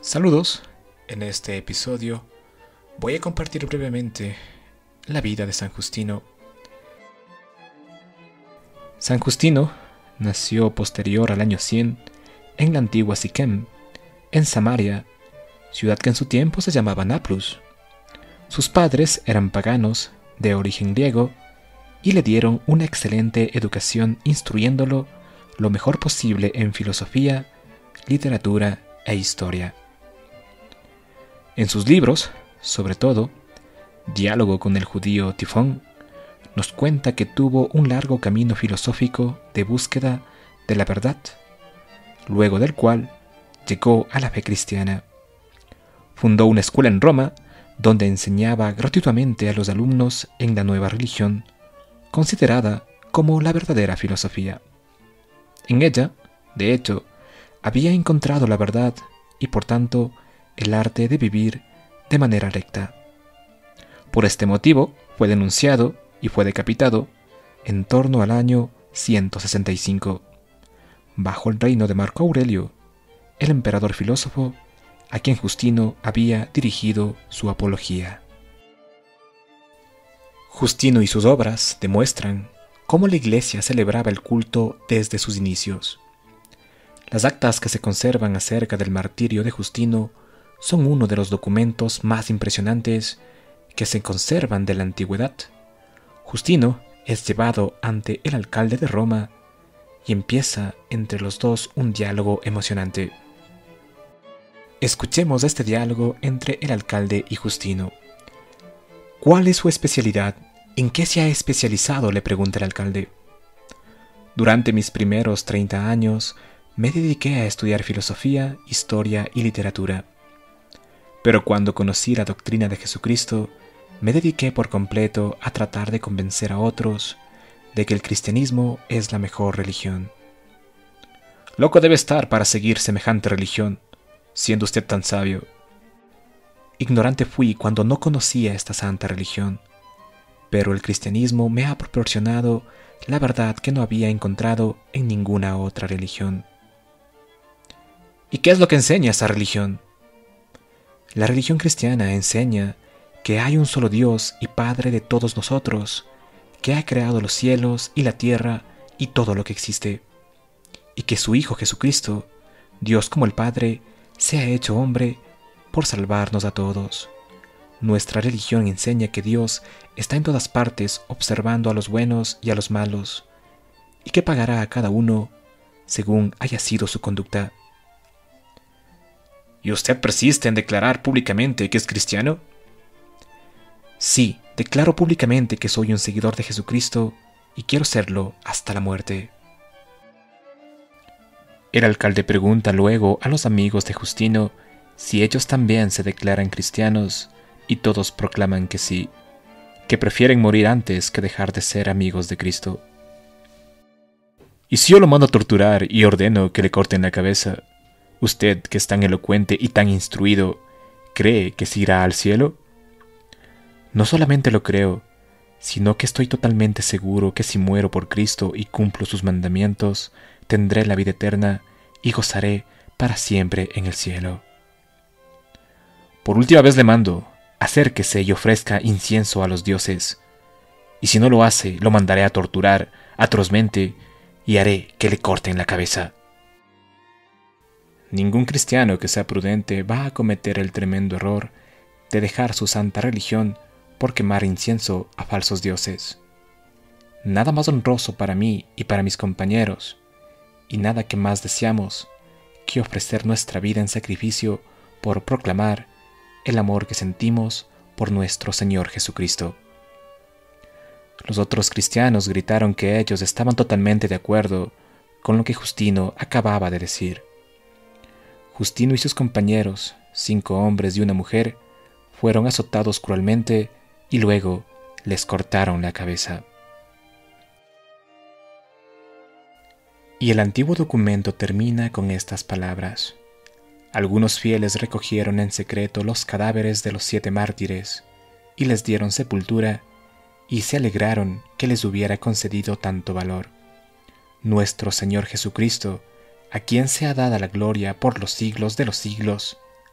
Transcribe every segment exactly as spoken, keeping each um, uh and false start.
Saludos, en este episodio voy a compartir brevemente la vida de San Justino. San Justino nació posterior al año cien en la antigua Siquem, en Samaria, ciudad que en su tiempo se llamaba Naplus. Sus padres eran paganos de origen griego y le dieron una excelente educación instruyéndolo lo mejor posible en filosofía, literatura e historia. En sus libros, sobre todo, Diálogo con el judío Tifón, nos cuenta que tuvo un largo camino filosófico de búsqueda de la verdad, luego del cual llegó a la fe cristiana. Fundó una escuela en Roma donde enseñaba gratuitamente a los alumnos en la nueva religión, considerada como la verdadera filosofía. En ella, de hecho, había encontrado la verdad y por tanto el arte de vivir de manera recta. Por este motivo fue denunciado y fue decapitado en torno al año ciento sesenta y cinco, bajo el reino de Marco Aurelio, el emperador filósofo a quien Justino había dirigido su apología. Justino y sus obras demuestran cómo la Iglesia celebraba el culto desde sus inicios. Las actas que se conservan acerca del martirio de Justino son uno de los documentos más impresionantes que se conservan de la antigüedad. Justino es llevado ante el alcalde de Roma y empieza entre los dos un diálogo emocionante. Escuchemos este diálogo entre el alcalde y Justino. ¿Cuál es su especialidad? ¿En qué se ha especializado?, le pregunta el alcalde. Durante mis primeros treinta años me dediqué a estudiar filosofía, historia y literatura. Pero cuando conocí la doctrina de Jesucristo, me dediqué por completo a tratar de convencer a otros de que el cristianismo es la mejor religión. Loco debe estar para seguir semejante religión, siendo usted tan sabio. Ignorante fui cuando no conocía esta santa religión, pero el cristianismo me ha proporcionado la verdad que no había encontrado en ninguna otra religión. ¿Y qué es lo que enseña esa religión? La religión cristiana enseña que hay un solo Dios y Padre de todos nosotros, que ha creado los cielos y la tierra y todo lo que existe, y que su Hijo Jesucristo, Dios como el Padre, se ha hecho hombre por salvarnos a todos. Nuestra religión enseña que Dios está en todas partes observando a los buenos y a los malos, y que pagará a cada uno según haya sido su conducta. ¿Y usted persiste en declarar públicamente que es cristiano? Sí, declaro públicamente que soy un seguidor de Jesucristo y quiero serlo hasta la muerte. El alcalde pregunta luego a los amigos de Justino si ellos también se declaran cristianos y todos proclaman que sí, que prefieren morir antes que dejar de ser amigos de Cristo. ¿Y si yo lo mando a torturar y ordeno que le corten la cabeza? ¿Usted, que es tan elocuente y tan instruido, cree que se irá al cielo? No solamente lo creo, sino que estoy totalmente seguro que si muero por Cristo y cumplo sus mandamientos, tendré la vida eterna y gozaré para siempre en el cielo. Por última vez le mando, acérquese y ofrezca incienso a los dioses, y si no lo hace, lo mandaré a torturar atrozmente y haré que le corten la cabeza. Ningún cristiano que sea prudente va a cometer el tremendo error de dejar su santa religión por quemar incienso a falsos dioses. Nada más honroso para mí y para mis compañeros, y nada que más deseamos que ofrecer nuestra vida en sacrificio por proclamar el amor que sentimos por nuestro Señor Jesucristo. Los otros cristianos gritaron que ellos estaban totalmente de acuerdo con lo que Justino acababa de decir. Justino y sus compañeros, cinco hombres y una mujer, fueron azotados cruelmente y luego les cortaron la cabeza. Y el antiguo documento termina con estas palabras. Algunos fieles recogieron en secreto los cadáveres de los siete mártires y les dieron sepultura y se alegraron que les hubiera concedido tanto valor. Nuestro Señor Jesucristo, a quien sea dada la gloria por los siglos de los siglos.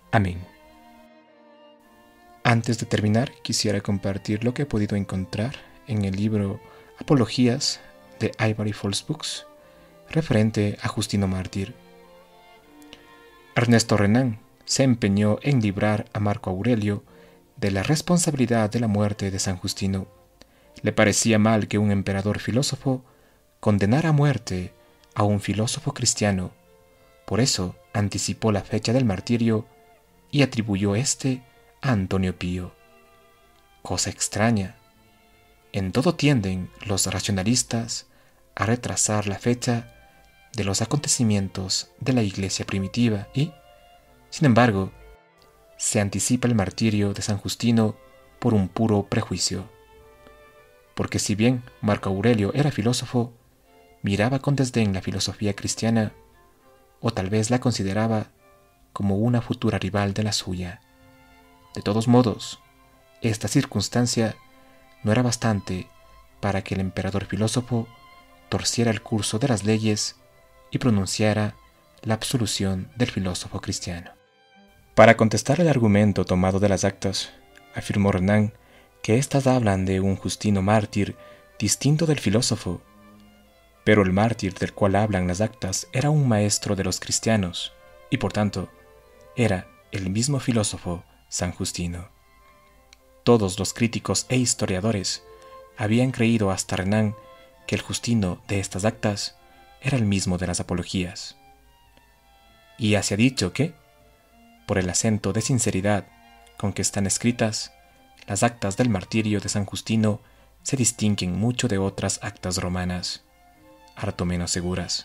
Amén. Antes de terminar, quisiera compartir lo que he podido encontrar en el libro Apologías de Ivory Falls Books, referente a Justino Mártir. Ernesto Renan se empeñó en librar a Marco Aurelio de la responsabilidad de la muerte de San Justino. Le parecía mal que un emperador filósofo condenara a muerte a un filósofo cristiano. Por eso anticipó la fecha del martirio y atribuyó este a Antonio Pío. Cosa extraña. En todo tienden los racionalistas a retrasar la fecha de los acontecimientos de la Iglesia primitiva y, sin embargo, se anticipa el martirio de San Justino por un puro prejuicio. Porque si bien Marco Aurelio era filósofo, miraba con desdén la filosofía cristiana, o tal vez la consideraba como una futura rival de la suya. De todos modos, esta circunstancia no era bastante para que el emperador filósofo torciera el curso de las leyes y pronunciara la absolución del filósofo cristiano. Para contestar el argumento tomado de las actas, afirmó Renan que éstas hablan de un Justino mártir distinto del filósofo, pero el mártir del cual hablan las actas era un maestro de los cristianos, y por tanto, era el mismo filósofo San Justino. Todos los críticos e historiadores habían creído hasta Renan que el Justino de estas actas era el mismo de las apologías. Y ya se ha dicho que, por el acento de sinceridad con que están escritas, las actas del martirio de San Justino se distinguen mucho de otras actas romanas, harto menos seguras.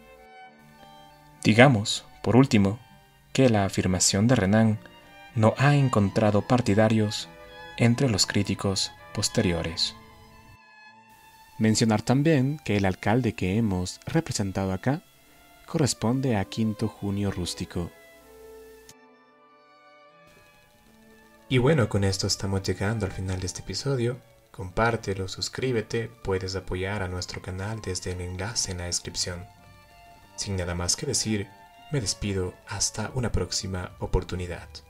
Digamos, por último, que la afirmación de Renan no ha encontrado partidarios entre los críticos posteriores. Mencionar también que el alcalde que hemos representado acá corresponde a Quinto Junio Rústico. Y bueno, con esto estamos llegando al final de este episodio. Compártelo, suscríbete, puedes apoyar a nuestro canal desde el enlace en la descripción. Sin nada más que decir, me despido hasta una próxima oportunidad.